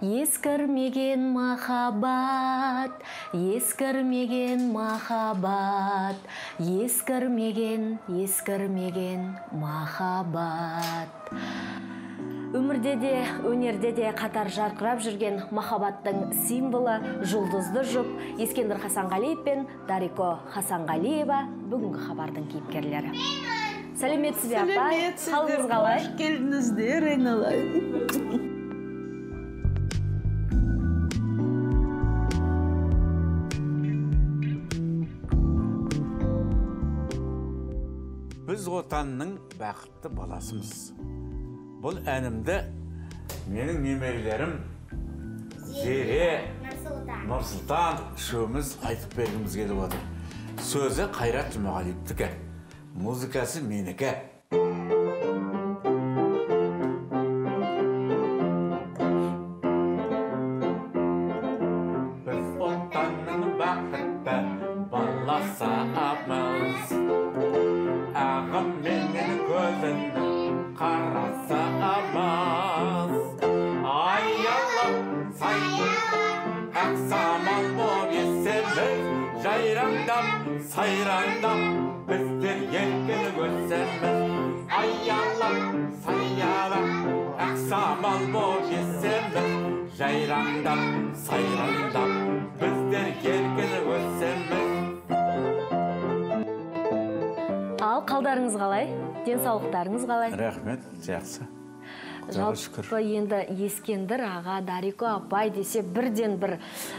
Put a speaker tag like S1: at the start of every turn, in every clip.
S1: Ескірмеген махаббат, ескірмеген махаббат, ескірмеген махаббат. Өмірде де, өнерде де қатар жарқырап жүрген махаббаттың символы жұлдызды жұп Ескендір Хасанғалиев пен Дарико Хасанғалиева бүгінгі хабардың кейіпкерлері. Сәлеметсіз бе апа? Қалыңыз қалай?
S2: Қош келдіңіздер, айналайын.
S3: Біз отанның бақытты баласымыз. Бұл әнімді менің немерелерім Зере, Нұрсұлтан үшеуміз айтып бергіміз келіп отыр. Сөзі Қайрат Жұмағалиевтікі, музыкасы менікі. Біз отанның бақытты баласымыз. Ағым менің көзімнің қарасы амаз. Аялап, ақ самал боп есеміз, жайраңдап, сайраңдап, біздер еркін өсеміз. Аялап, ақ самал боп есеміз, жайраңдап, сайраңдап, біздер еркін өсеміз.
S1: Ал қалдарыңыз қалай? Денсаулықтарыңыз қалай?
S3: Рахмет, жақсы.
S1: Жалпы енді Ескендір аға, Дарико апай десе бірден бір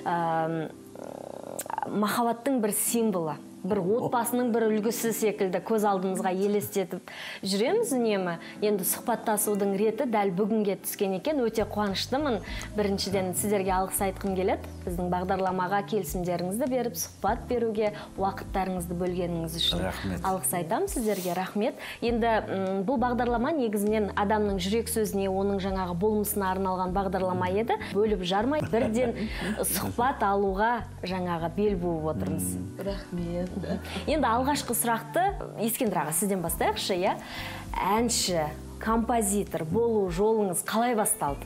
S1: махаббаттың бір символы, бір отбасының бір үлгісі секілді көз алдымызға елестетіп жүреміз үнемі. Енді сұхбаттасудың реті дәл бүгінге түскен екен. Өте қуаныштымын. Біріншіден сіздерге алғыс айтқым келеді. Біздің бағдарламаға келісімдеріңізді беріп, сұхбат беруге уақыттарыңызды бөлгеніңіз үшін.
S3: Рахмет.
S1: Алғыс айтам сіздерге, рахмет. Енді бұл бағдарлама негізінен адамның жүрек сөзіне, оның жаңағы болмысына арналған бағдарлама еді. Бөліп жармай, бірден сұхбат алуға жаңағы бел буып отырмыз.
S2: Рахмет.
S1: Енді алғашқы сұрақты Ескендір аға сізден бастайықшы, иә? Әнші, композитор болу жолыңыз қалай басталды?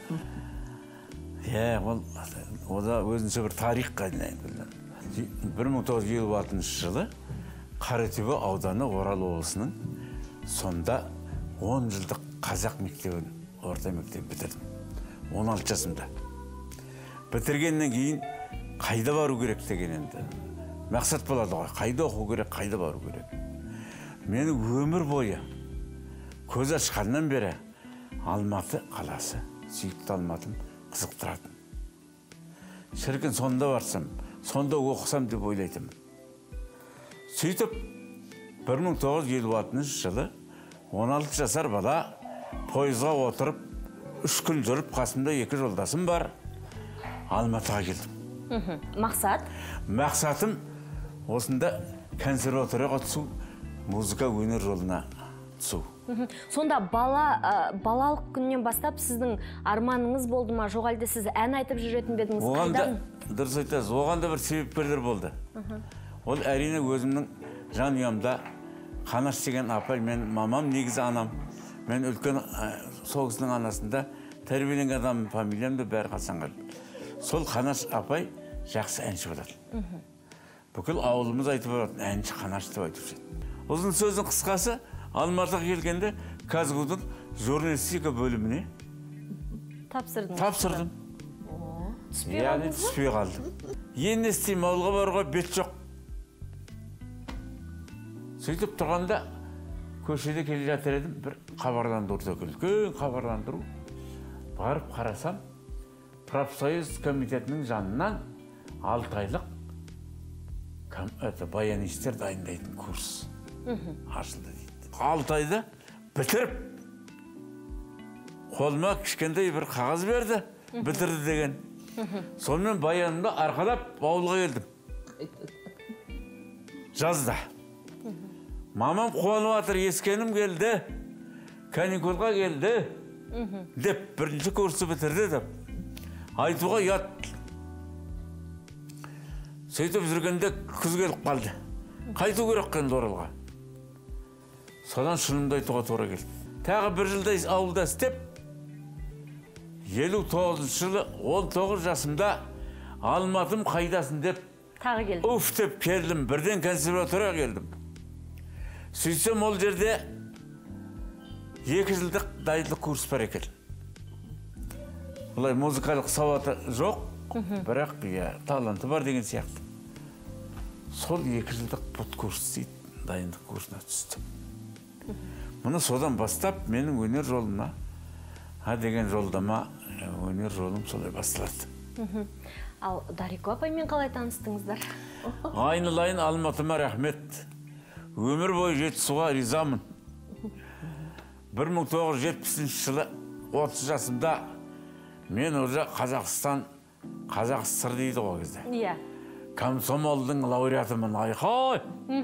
S3: Ол да өзінше бір тарихқа айналайын. 1956 жылы Қаратөбе ауданы Орал облысының сонда 10 жылдық қазақ мектебін, орта мектеп бітірдім. 16 жасымда. Бітіргеннен кейін қайда бару керек деген енді. Мақсат болады ғой, қайда оқу керек, қайда бару керек. Мені өмір бойы көз ашқаннан бері Алматы қаласы, сүйікті Алматым қызықтыратын. Шіркін сонда барсам, сонда оқысам деп ойлайтым. Сөйтіп 1956 жылы 16 жасар бала пойызға отырып, 3 күн жүріп, қасымда 2 жолдасым бар, Алматыға келдім.
S1: Мақсат?
S3: Мақсатым осында консерваторияға түсу, музыка өнер жолына түсу.
S1: Сонда балалық күннен бастап сіздің арманыңыз болды ма? Жоқ әлде сіз ән айтып жүретін бедіңіз қайдан?
S3: Дұрыс айтасыз, оған да бір себепкерлер болды. Ол әрине өзімнің жанұямда Қанаш деген апай, мен мамам негізі анам. Мен үлкен сол кісінің анасында тәрбиеленген адам, фамилиямда бәрі Хасанғалиев. Сол Қанаш апай жақсы әнші болады. Бүкіл ауылымыз айтып барады, әнші Қанаш деп айтып жүреді. Ұзын сөздің қысқасы, Алматыға келгенде Казгудың журналистика бөліміне тапсырдым. Яғни түспей қалдым. Енді істеймін, ауылға баруға бет жоқ. Сөйтіп тұрғанда көшеде келе жатыр едім, бір хабарландыру келді. Үлкен хабарландыру. Барып қарасам, профсоюз комитетінің жанынан 6 айлық баянистер дайындайтын курс ашылды дейді. 6 айда бітіріп, қолыма кішкентай бір қағаз берді, бітірді деген. Сонымен баянымда арқалап ауылға келдім. Жазда. Мамам қуанып жатыр, Ескенім келді, каникулға келді, деп бірінші курсы бітірді деп. Айтуға ят. Сөйтіп жүргенде күз келіп қалды. Қайту керек қанды Оралға. Содан шынымды айтуға тура келді. Тағы бір жылдай ауылда істеп, 59 жылы 19 жасымда Алматым қайдасын деп
S1: тағы келдім.
S3: уф деп келдім. Бірден консерваторияға келдім. Сөйтсем ол жерде 2 жылдық дайындық курс бар екен. Олай музыкалық сауаты жоқ, бірақ таланты бар деген сияқты. Сол 2 жылдық бұт курс дейді, дайындық курсына түсті. Мұны содан бастап менің өнер жолыма, деген жолдама, өнер жолым солай басталады.
S1: Ал Дарико апаймен қалай таныстыңыздар?
S3: Айналайын Алматыма рахмет. Өмір бойы Жетісуға ризамын. 1970 жылы 30 жасымда мен уже Қазақстан, Қазақ СССР дейді ғой кезде.
S1: Иә.
S3: Комсомолдың лауреатымын, айқай!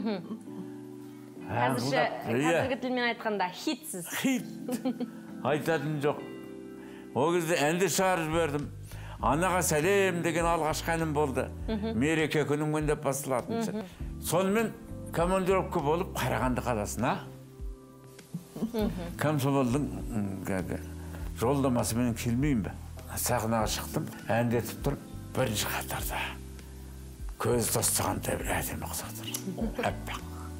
S1: Қазіргі тілмен айтқанда хитсіз.
S3: Хит. Айтатын жоқ. Ол кезде әнді шығарып жібердім. Анаға сәлем деген алғашқы әнім болды. Мереке күніңмен деп басталатын. Сонымен командировка болып Қарағанды қаласына комсомолдың жолдамасымен келмеймін бе? Сахнаға шықтым, әндетіп тұрып, бірінші қатарда көз тостағандай бір әдемі қыз отыр. Әппақ.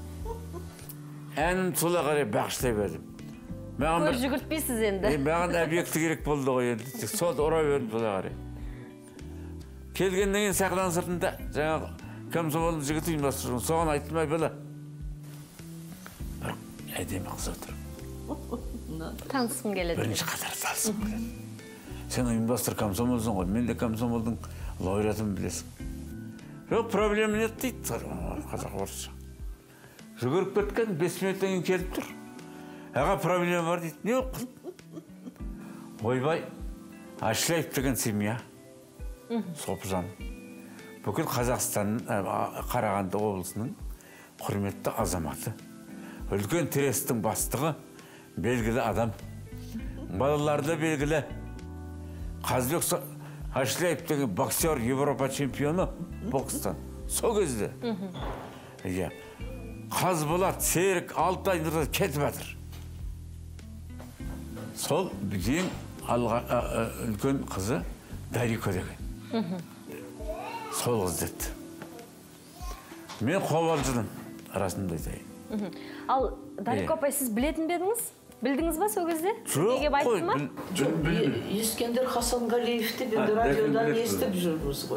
S3: Әнім сола қарай бағыштай бердім.
S1: Көз жүгіртпейсіз енді.
S3: Маған объекті керек болды ғой енді. Сол ұра бердім сола қарай. Келгеннен кейін сахнаның сыртында жаңағы комсомолдың жігіті ұйымдастырған. Соған айттым, ай бала. Бір әдемі қыз отыр.
S1: Танысқым келеді.
S3: Бірінші қатар танысқым келеді. Сен ұйымдастыр комсомолсың ғой, мен де комсомолдың лауреатымын білесің. Жоқ, проблема нет дейді, қазақ орысша. Жүгіріп кеткен, 5 минуттан кейін келіп тұр. Аға, проблема бар дейді. Не оқы? Ойбай, Ашлаев деген семья. Сопжан. Бүкіл Қазақстанның, Қарағанды облысының құрметті азаматы. Үлкен трестің бастығы, белгілі адам. Балаларды белгілі. Қазбек Ашлаев деген боксер, Европа чемпионы бокстан. Сол кезде. Қазболат, Серік, Алтай нұрда кетіп жатыр. Сол ең үлкен қызы Дарико деген. Сол қыз деді. Мен қобалжыдым, расында айтайын.
S1: Ал Дарико апай, сіз білетін бедіңіз? Білдіңіз ба сол кезде?
S3: Жоқ қой.
S2: Ескендер Хасанғалиевті мен радиодан естіп жүрміз ғой.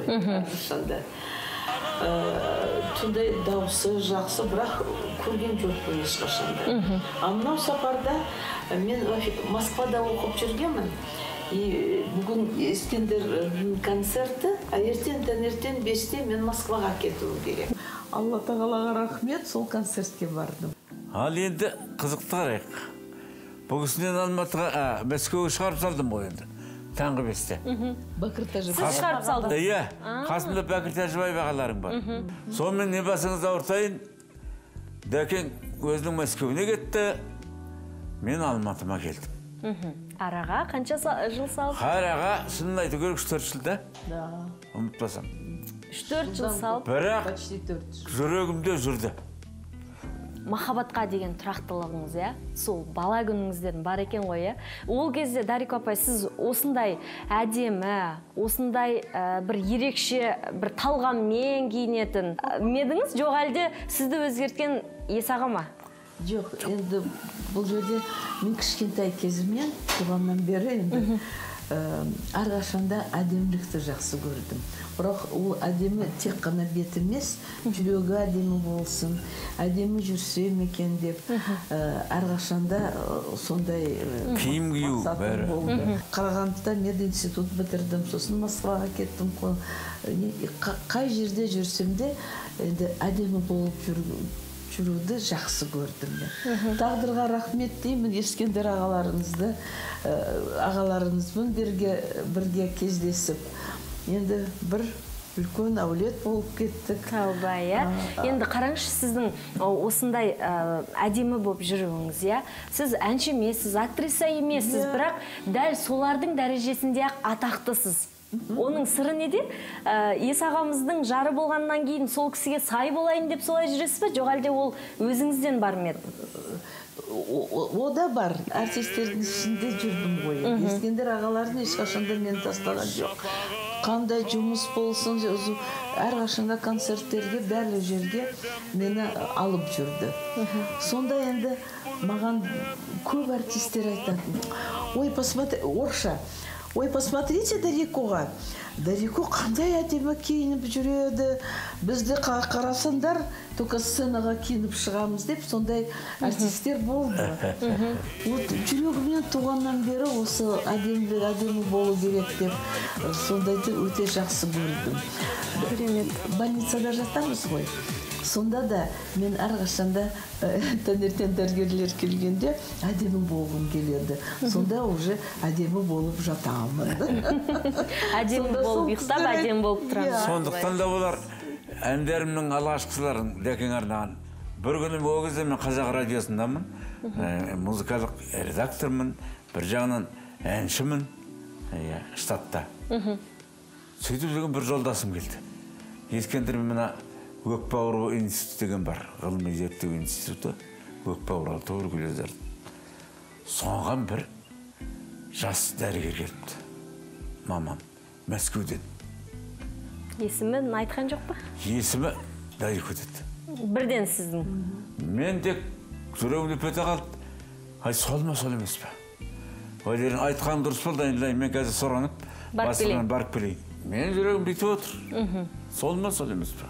S2: Түндай дауысы жақсы, бірақ көрген жоқпын ешқашанда. Мынау сапарда мен Москвада оқып жүргенмін. Бүгін Ескендер концерті, ертең таңертең 5-те мен Москваға кетуім керек. Алла тағалаға рахмет, сол концертке бардым.
S3: Ал енді қызықты қарайық. Бұл кісінен Алматыға, Мәскеуге шығарып салдым ғой енді. Таңғы 5-те.
S2: Бәкір Тәжібай.
S1: Сіз шығарып салдыңыз?
S3: Иә, қасымда Бәкір Тәжібай бағаларың бар. Сонымен не басыңыз ауыртайын, Дәкең өзінің Мәскеуіне кетті, мен Алматыма келдім.
S1: Араға қанша жыл салып?
S3: Араға, шынын айту керек, 3-4 жылда. Ұмытпасам.
S1: 3-4 жыл салып.
S3: Бірақ жүрегімде жүрді.
S1: Махаббатқа деген тұрақтылығыңыз, сол бала күніңізден бар екен ғой, ол кезде Дарико апай, сіз осындай әдемі, осындай бір ерекше, бір талғаммен киінетін медіңіз, жоқ әлде сізді өзгерткен Есаға ма?
S2: Жоқ, енді бұл жерде мен кішкентай кезімнен туғаннан бері енді әрқашанда әдемілікті жақсы көрдім. Бірақ ол әдемі тек қана бет емес, жүрегі әдемі болсын, әдемі жүрсем екен деп әрқашанда сондай
S3: киім кию бәрі.
S2: Қарағандыда мединститут бітірдім, сосын Москваға кеттім. Қай жерде жүрсем де әдемі болып жүруді жақсы көрдім. Тағдырға рахмет деймін, Ескендер ағаларыңызбен бірге кездесіп. Енді бір үлкен әулет болып кеттік.
S1: Тәубай, енді қараңызшы, сіздің осындай әдемі болып жүруіңіз, сіз әнші емессіз, актриса емессіз, бірақ дәл солардың дәрежесінде атақтысыз. Оның сыры неде? Ес ағамыздың жары болғаннан кейін сол кісіге сай болайын деп солай жүресіз бе? Жоқ әлде ол өзіңізден бар ма еді?
S2: О да бар. Артистердің ішінде жүрдім ғой. Ескендер ағалардың ешқашанда мені тастаған жоқ. Қандай жұмыс болсын, әрқашанда концерттерге, бәрлі жерге мені алып жүрді. Сонда енді маған көп артистер айтатын. Ой, посмотри, орысша. Ой, посмотрите Дарикоға. Дарико қандай әдемі киініп жүреді. Бізді қарасаңдар, только сценаға киініп шығамыз деп, сондай артистер болды. Жүрегімнен туғаннан бері осы әдемі болу керек деп, сондайды өте жақсы көрдім. Больницада жатамыз ғой. Сонда да мен әрқашанда таңертең дәрігерлер келгенде әдемі болғым келеді. Сонда уже әдемі болып жатамын.
S1: Әдемі болып ұйықтап, әдемі болып тұрамын.
S3: Сондықтан да олар әндерімнің алғашқыларын дәкең арнаған. Бір күні ол кезде мен қазақ радиосындамын, музыкалық редактормын, бір жағынан әншімін штатта. Сөйтіп жүрген бір жолдасым келді. Ескендір мына өкпе ауруы институты деген бар, ғылыми зерттеу институты, өкпе ауруы туберкулездің. Соған бір жас дәрігер келіпті. Мамам, Мәскеуден.
S1: Есімін айтқан жоқ па?
S3: Есімі Дарико деді.
S1: Бірден сіздің?
S3: Мен тек жүрегімді пете қалды. Ай, сол ма, сол емес пе? Ойлерін айтқан дұрыс болды, мен қазір сұранып, басынан барып келейін. Мен жүрегім бүйтіп отыр. Сол ма, сол емес пе?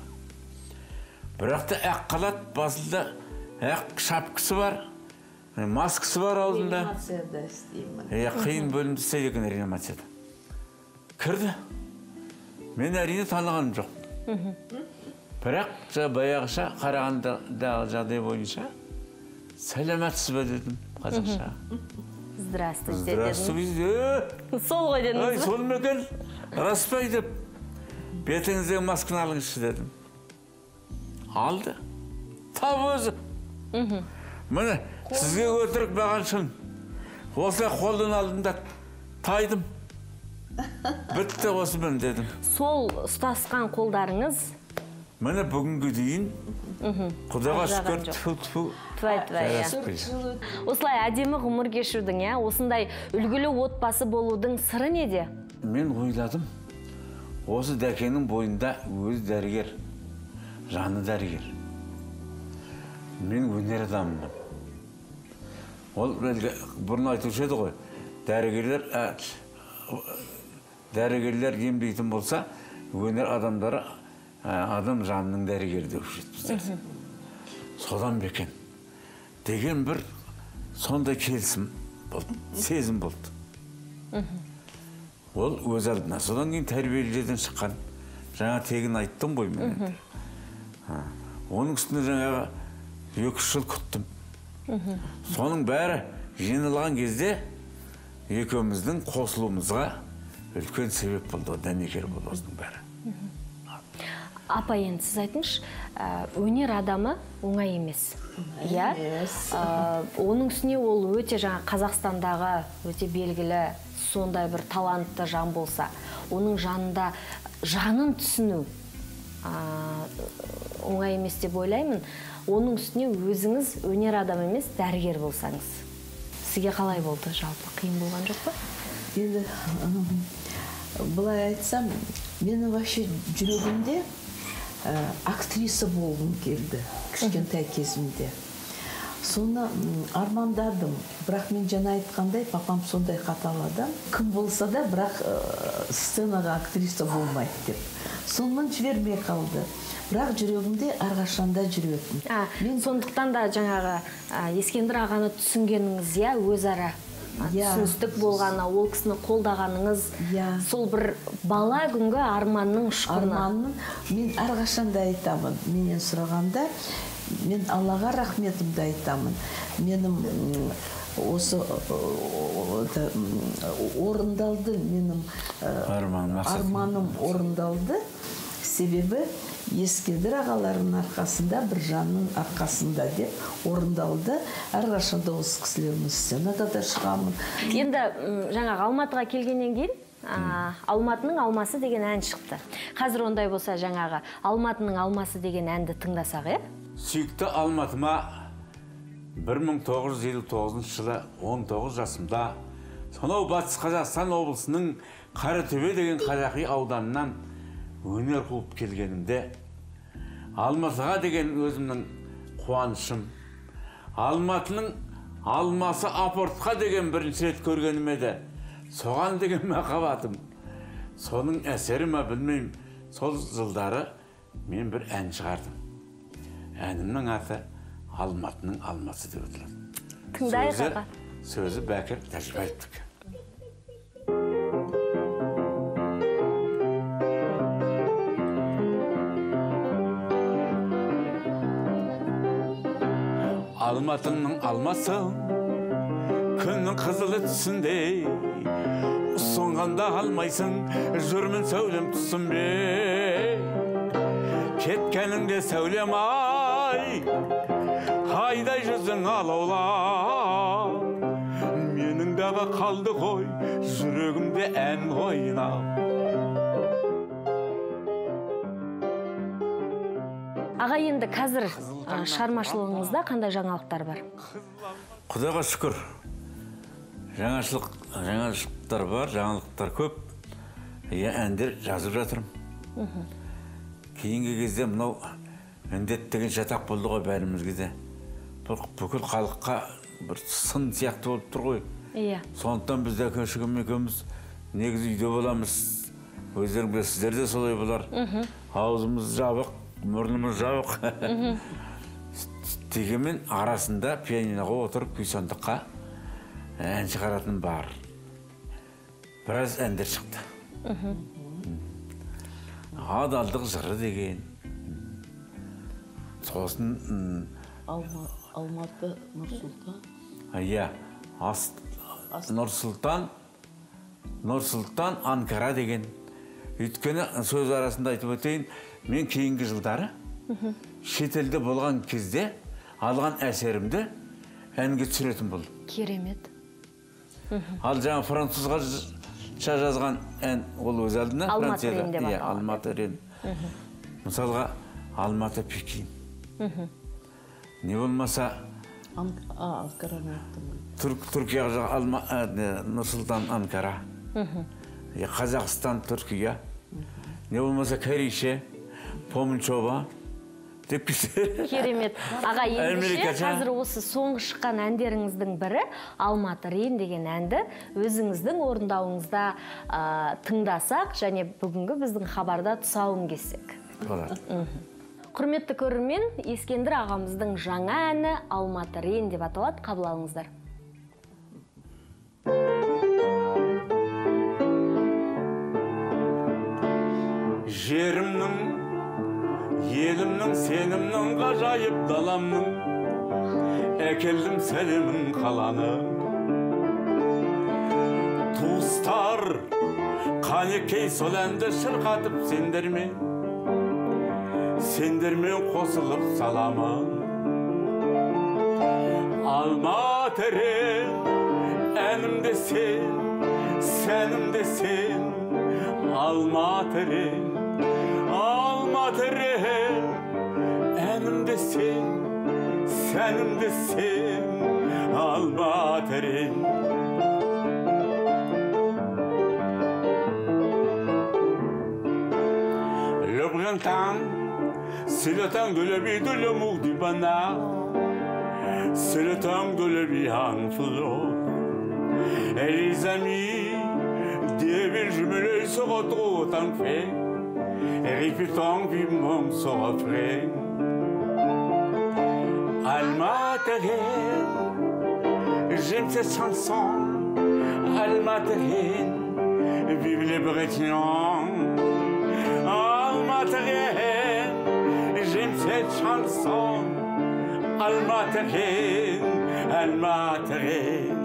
S3: Бірақ та әқ қалат басында әқ шапкысы бар, маскасы бар аузында.
S2: Реанимацияда істеймін.
S3: Қиын бөлімді істейді екен реанимацияда. Кірді. Мен әрине танығаным жоқ. Бірақ баяғыша қарағандағы жағдай бойынша сәлематсыз ба дедім қазақша.
S1: Здравствуйте дедім.
S3: Здравствуйте.
S1: Сол ғой дедіңіз бе?
S3: Ай, сол ма екен? Рас па деп. Бетіңіздегі масканы алыңызшы дедім. Алды. Тап өзі. Міне, сізге өтірік маған шын. Осылай қолдан алдым да тайдым. Бітті осы мен дедім.
S1: Сол ұстасқан қолдарыңыз?
S3: Міне бүгінгі дейін Құдаға шүкір.
S1: Осылай әдемі ғұмыр кешудің, осындай үлгілі отбасы болудың сыры неде?
S3: Мен ойладым, осы дәкенің бойында өзі дәрігер, жаны дәрігер. Мен өнер адаммын. Ол бұрын айтушы еді ғой, дәрігерлер емдейтін болса, өнер адамдары адам жанының дәрігері деп жетпіздер. Содан бекен. Деген бір сондай келісім болды, сезім болды. Ол өз алдына. Содан кейін тәрбиелерден шыққан. Жаңа тегін айттым ғой мен. Оның үстіне жаңағы 2 жыл күттім. Соның бәрі жиналған кезде екеуміздің қосылуымызға үлкен себеп болды, дәнекер болды осының бәрі.
S1: Апа, енді сіз айтыңызшы, өнер адамы оңай емес. Оның үстіне ол өте жаңа Қазақстандағы өте белгілі сондай бір талантты жан болса, оның жанында жанын түсіну оңай емес деп ойлаймын. Оның үстіне өзіңіз өнер адам емес, дәрігер болсаңыз. Сізге қалай болды жалпы? Қиын болған жоқ па?
S2: Енді былай айтсам, менің вообще жүрегімде актриса болғым келді кішкентай кезімде. Соны армандадым. Бірақ мен жаңа айтқандай, папам сондай қатал адам. Кім болса да, бірақ сценаға актриса болмайды деп. Сонымен жібермей қалды. Бірақ жүрегімде әрқашанда жүретін.
S1: Сондықтан да жаңағы Ескендір ағаны түсінгеніңіз, өзара түсіністік болғаны, ол кісіні қолдағаныңыз, сол бір бала күнгі арманның ұшқыны.
S2: Арманның, мен әрқашанда айтамын. Менен сұрағанда, мен Аллаға рахметімді айтамын. Менің осы орындалды, менің арманым орындалды. Себебі Ескендір ағалардың арқасында, бір жанның арқасында деп орындалды. Әрқашанда осы кісілердің сценада да шығамын.
S1: Енді жаңағы Алматыға келгеннен кейін Алматының алмасы деген ән шықты. Қазір ондай болса жаңағы Алматының алмасы деген әнді тыңдасақ,
S3: Сүйікті Алматыма 1959 жылы 19 жасымда сонау Батыс Қазақстан облысының Қаратөбе деген қазақи ауданынан өнер қуып келгенімде Алматыға деген өзімнің қуанышым, Алматының алмасы апортқа деген бірінші рет көргенім еді. Соған деген махаббатым. Соның әсері ме білмеймін, сол жылдары мен бір ән шығардым. Әнімнің аты Алматының алмасы деп аталады.
S1: Тыңдайық аға.
S3: Сөзі Бәкір Тәжібаевтікі. Алматының алмасы күннің қызылы түсіндей, ұсынғанда алмайсың, жүрмін сәулем түсінбе. Кеткеніңде сәулем ай, айдай жүзің алаула. Менің дағы қалды ғой, жүрегімде ән ойнап.
S1: Аға, енді қазір шығармашылығыңызда қандай жаңалықтар бар?
S3: Құдайға шүкір. Жаңалықтар бар, жаңалықтар көп. Әндер жазып жатырмын. Кейінгі кезде мынау індет деген жатақ болды ғой бәрімізге де. Бүкіл халыққа бір сын сияқты болып тұр ғой. Сондықтан біз де көшігім екеуміз негізі үйде боламыз. Өздерің білесіздер де солай болар. Аузымыз жабық, мұрнымыз жабық. Дегенмен арасында пианиноға отырып күй-сандыққа ән шығаратын бар. Біраз әндер шықты. Адалдық жыры деген. Сосын
S2: Алматы, Нұрсұлтан.
S3: Нұрсұлтан, Анкара деген. Өйткені сөз арасында айтып өтейін, мен кейінгі жылдары шетелде болған кезде алған әсерімді әнге түсіретін болды.
S1: Керемет.
S3: Ал жаңа французға жазған ән, ол өз алдына
S1: Алматы Рен деп аталады.
S3: Алматы Рен. Мысалға Алматы Пекин. Не болмаса Түркияға Нұрсұлтан Анкара. Қазақстан Түркия. Не болмаса Кәрейше, Помынчова.
S1: Керемет. Аға, ендеше қазір осы соңғы шыққан әндеріңіздің бірі Алматы Рен деген әнді өзіңіздің орындауыңызда тыңдасақ, және бүгінгі біздің хабарда тұсауын кессек. Құрметті көрермен, Ескендір ағамыздың жаңа әні Алматы Рен деп аталады, қабыл алыңыздар.
S3: Жерімнің, елімнің, сенімнің, ғажайып даламның, әкелдім сәлемін қаланы. Туыстар, қанекей сол әнді шырқатып сендермен қосылып саламын. Алматы Рен, әнімде сен, сәнімде сен. Алматы Рен, Алматы Рен, әнімде сен, сәнімде сен. Алматы Рен. Le printemps, c'est le temps de la vie de l'amour du bonheur. C'est le temps de la vie en flot. Et les amis des villes jumelées se retrouvent en fait et répétant vivement ce refrain. Алматы Рен, j'aime cette chanson. Алматы Рен, vive les Bretons. Алматы Рен, j'aime cette chanson. Алматы Рен, Алматы Рен.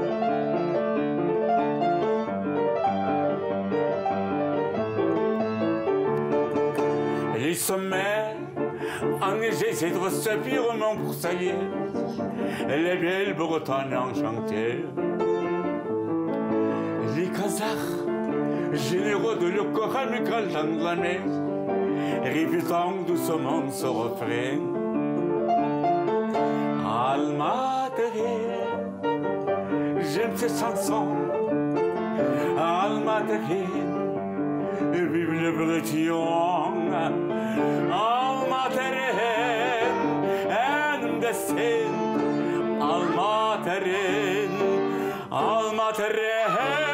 S3: Les sommets enneigés, c'est trop saphirement pour ça y est. Les belles Bretagnes enchantées. Les Kazakhs généreux de le corps amical dans l'année, répétant doucement ce refrain. Alma Terre, j'aime ces chansons. Alma Terre, vive le breton. Alma Terre, and the sin. Alma Terre, Alma Terre.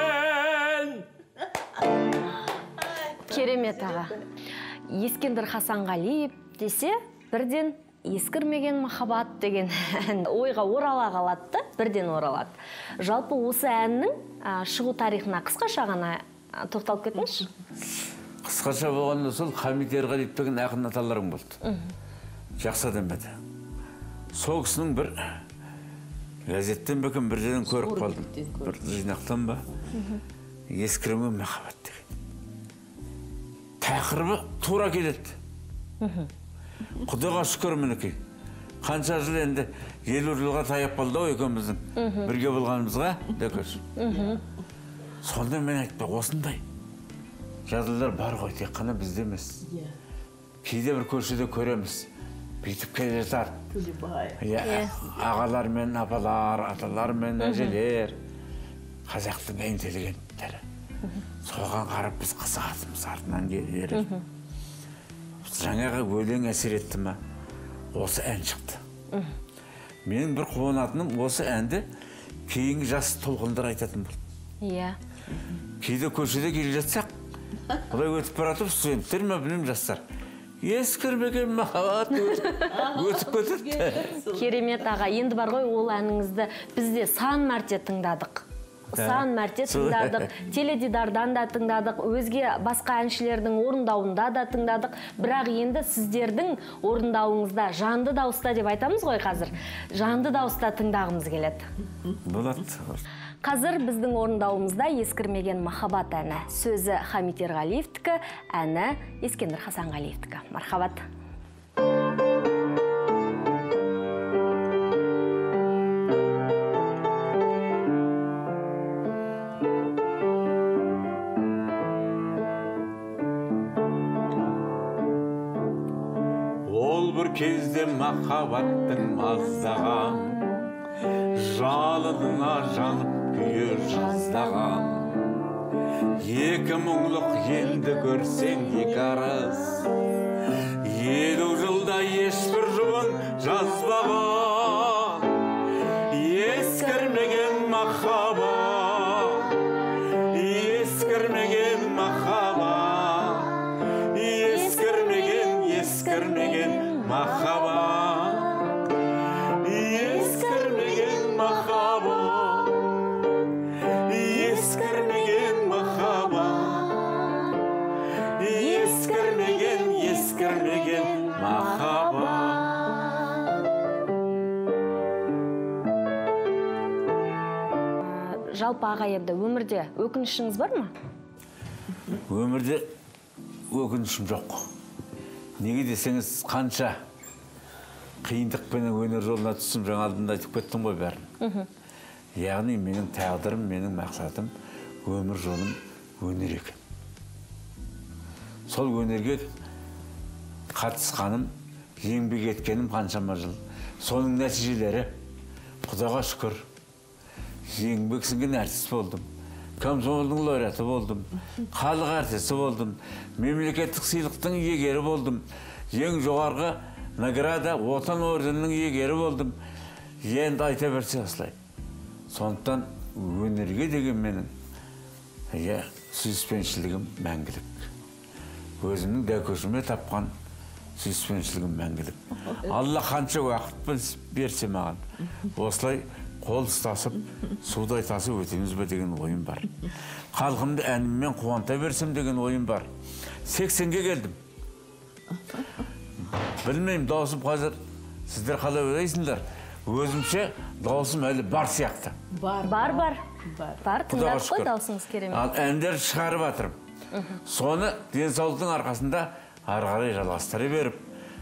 S1: Керемет аға. Ескендір Хасанғалиев десе, бірден ескірмеген махаббат деген ойға орала қалады, бірден оралады. Жалпы осы әннің шығу тарихына қысқаша ғана тоқталып кетіңізші.
S3: Қысқаша болғанда сол Хамит Ерғалиев деген ақын аталарың болды. Жақсы адам еді. Сол кісінің бір газеттен бекін бір жерден көріп қалдым. Бір жинақтан ба? Ескірмеген махаббат деген. Тақырыбы тура келеді. Құдайға шүкір мінекей. Қанша жыл енді 50 жылға таяп қалды ғой екеуміздің бірге болғанымызға, декөш. Сонда мен айтты, осындай жазылар бар ғой, тек қана бізде емес. Кейде бір көшеде көреміз, бүйтіп келе жатар. Ағалар мен апалар, аталар мен әжелер, қазақтың интеллигенттері. Соған қарап біз қызығатымыз артынан келер. Жаңағы өлең әсер етті ма, осы ән шықты. Менің бір қуанатыным осы әнді кейінгі жас толқындар айтатын болды. Кейде көшеде келе жатсақ, бұлай өтіп баратып, студенттер ме білмеймін жастар. Ескірмеген махаббат өтіп кетірді.
S1: Керемет аға, енді бар ғой ол әніңізді бізде сан мәрте тыңдадық. Сан мәрте тыңдадық, теледидардан да тыңдадық, өзге басқа әншілердің орындауында да тыңдадық. Бірақ енді сіздердің орындауыңызда жанды дауыста деп айтамыз ғой қазір. Жанды дауыста тыңдағымыз келеді.
S3: Болады.
S1: Қазір біздің орындауымызда ескірмеген махаббат әні. Сөзі Хамит Ерғалиевтікі, әні Ескендір Хасанғалиевтікі. Мархабат.
S3: Кезде махаббаттың маздаған, жалынына жанып күйе жаздаған. Екі мұңлық енді көрсең екі арыз, 50 жылда ешбір жұбын жазбаған. Ескірмеген махаббат, ескірмеген махаббат, ескірмеген махаббат, ескірмеген махаббат, ескірмеген махаббат, ескірмеген махаббат.
S1: Жалпы аға енді өмірде өкінішіңіз бар ма?
S3: Өмірде өкінішім жоқ. Неге десеңіз, қанша қиындықпен өнер жолына түстім, жаңа алдында айтып кеттім ғой бәрін. Яғни менің тағдырым, менің мақсатым, өмір жолым өнер екен. Сол өнерге қатысқаным, еңбек еткенім қаншама жыл. Соның нәтижелері, Құдайға шүкір, еңбек сіңген әртіс болдым. Комсомолдың лауреаты болдым, халық артисі болдым, мемлекеттік сыйлықтың иегері болдым, ең жоғарғы награда отан орденінің иегері болдым. Енді айта берсе осылай. Сондықтан өнерге деген менің сүйіспеншілігім мәңгілік. Өзімнің дәкөшіме тапқан сүйіспеншілігім мәңгілік. Алла қанша уақыт берсе маған, осылай қол ұстасып, судай тасып өтеміз бе деген ойым бар. Халқымды әніммен қуанта берсем деген ойым бар. 80-ге келдім. Білмеймін, даусым қазір, сіздер қалай ойлайсыңдар? Өзімше даусым әлі бар сияқты.
S1: Бар, тыңдап қой даусыңыз керемет.
S3: Ал әндер шығарып атырым. Соны денсаулықтың арқасында ары қарай жалғастыра беріп,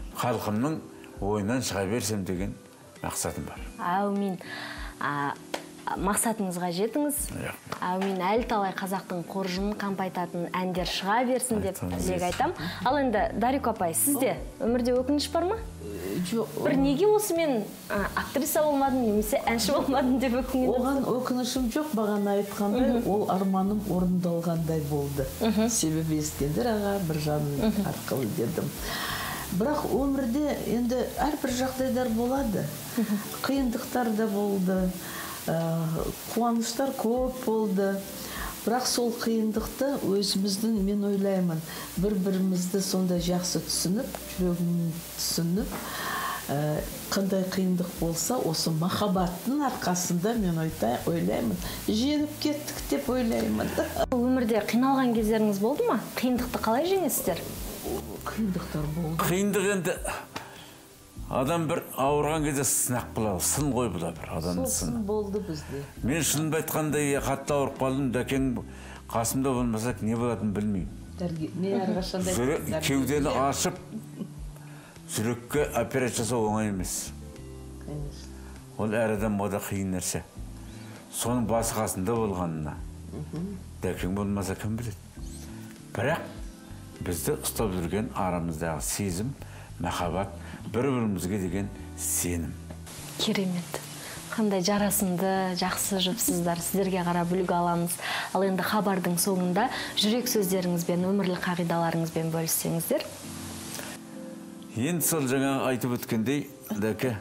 S3: халқымның ойынан шыға берсем деген мақсатым бар.
S1: Әумин. мақсатыңызға жетіңіз. Әумин, әлі талай қазақтың қоржынын қампайтатын әндер шыға берсін деп тілек айтам. Ал енді Дарико апай, сізде өмірде өкініш бар ма?
S2: Жоқ.
S1: Бір неге осы мен актриса болмадым, немесе әнші болмадым деп өкінген?
S2: Оған өкінішім жоқ, бағана айтқандай, ол арманым орындалғандай болды. Себебі Ескендір аға бір жанын арқылы дедім. Бірақ өмірде енді әрбір жағдайлар болады. Қиындықтар да болды, қуаныштар көп болды. Бірақ сол қиындықты өзіміздің, мен ойлаймын, бір-бірімізді сонда жақсы түсініп, жүрегін түсініп, қандай қиындық болса, осы махаббаттың арқасында мен ойлаймын, жеңіп кеттік деп ойлаймын.
S1: Өмірде қиналған кездеріңіз болды ма? Қиындықты қалай жеңесіздер?
S2: Қиындықтар болды.
S3: Қиындық енді адам бір ауырған кезде сынақ болады, сын ғой бұла бір адамның сыны.
S2: Сын болды бізде.
S3: Мен шынымды айтқанда қатты ауырып қалдым, дәкең қасымда болмаса не болатынын білмеймін.
S2: Мен әрқашанда
S3: кеудені ашып, жүрекке операция жасау оңай емес. Ол әр адамға да қиын нәрсе. Соның басы қасында болғанына дәкең болмаса кім біледі. Бірақ бізді ұстап жүрген арамыздағы сезім, махаббат, бір-бірімізге деген сенім.
S1: Керемет. Қандай жарасымды, жақсы жұпсыздар, сіздерге қарап үлгі аламыз. Ал енді хабардың соңында жүрек сөздеріңізбен, өмірлік қағидаларыңызбен бөліссеңіздер.
S3: Енді сол жаңа айтып өткендей, дәке,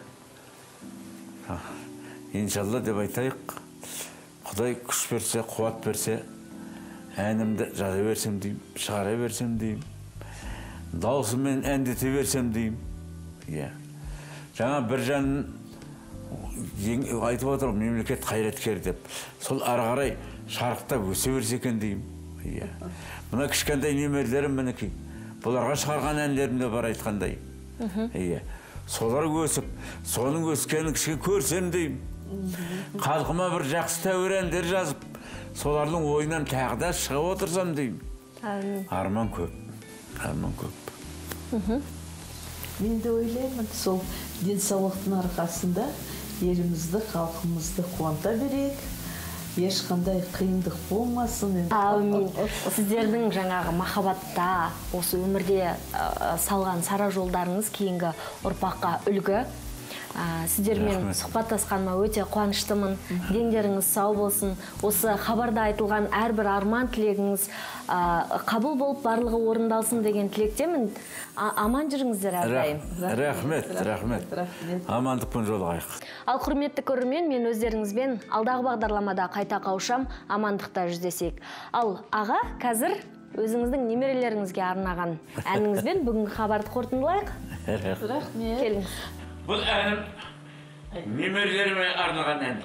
S3: иншалла деп айтайық, Құдай күш берсе, қуат берсе, әнімді жаза берсем деймін, шығара берсем деймін, даусыммен әндете берсем деймін. Жаңа бір жанын айтып отыр, мемлекет қайраткер деп. Сол ары қарай шарықтап өсе берсе екен деймін. Мына кішкентай немерелерім мінекей. Бұларға шығарған әндерімде бар айтқандай. Солар өсіп, соның өскенін кішкене көрсем деймін. Халқыма бір жақсы тәуір әндер жазып, солардың ойынан тағы да шығып отырсам деймін. Арман көп, арман көп.
S2: Мен де ойлаймын, сол денсаулықтың арқасында елімізді, халқымызды қуанта берейік. Ешқандай қиындық болмасын.
S1: Әумин. Сіздердің жаңағы махаббатта, осы өмірде салған сара жолдарыңыз кейінгі ұрпаққа үлгі. Сіздермен сұхбаттасқаныма өте қуаныштымын. Дендеріңіз сау болсын. Осы хабарда айтылған әрбір арман тілегіңіз қабыл болып барлығы орындалсын деген тілектемін. Аман жүріңіздер әрдайым.
S3: Рахмет, рахмет. Амандықпен жолығайық.
S1: Ал құрметті көрермен, мен өздеріңізбен алдағы бағдарламада қайта қауышам, амандықта жүздесейік. Ал аға, қазір өзіңіздің немерелеріңізге арнаған әніңізбен бүгінгі хабарды қорытындылайық.
S2: Рахмет.
S1: Келіңіз.
S3: Бұл әнім немерелеріме арнаған ән.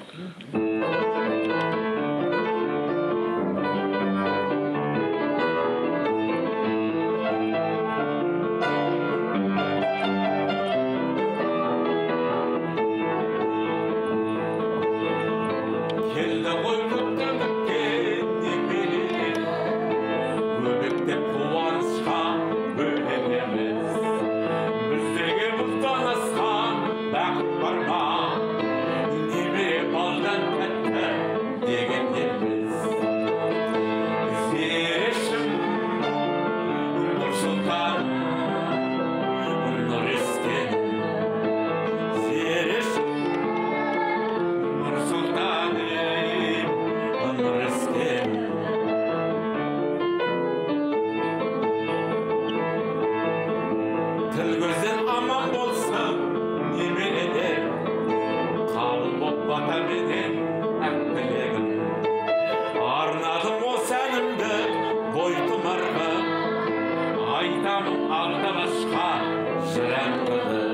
S3: Келді ғой көптен күткен немерелер, өбектеп қуанышқа бөлеміз. Біздерге бұлттан асқан бақыт бар ма, немере балдан тәтті дегендеріміз. Зерешім, Нұрсұлтан, Нұр ескен. Зерешім, Нұрсұлтаным, Нұр ескен. Тіл көзден аман болсын немерелер, қабыл боп бата менен ақ тілегім. Арнадым осы әнімді бойтұмарға, айтамын алда басқа жыр арқылы.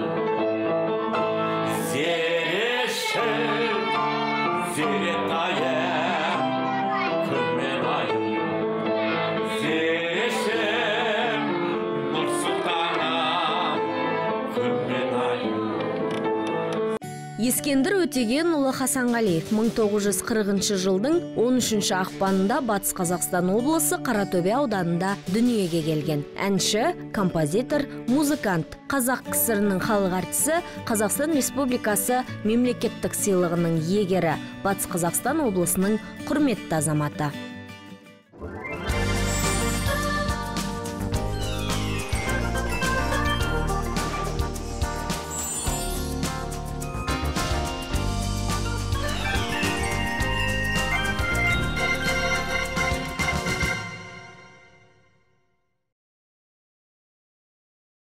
S3: Зерешім, зеретайым, күнмен айым. Зерешім, Нұрсұлтаным, күнмен айым.
S1: Ескендір Өтегенұлы Хасанғалиев 1940 жылдың 13 ақпанында Батыс Қазақстан облысы Қаратөбе ауданында дүниеге келген. Әнші, композитор, музыкант, Қазақ КСР-ның халық артисі, Қазақстан Республикасы мемлекеттік сыйлығының иегері, Батыс Қазақстан облысының құрметті азаматы.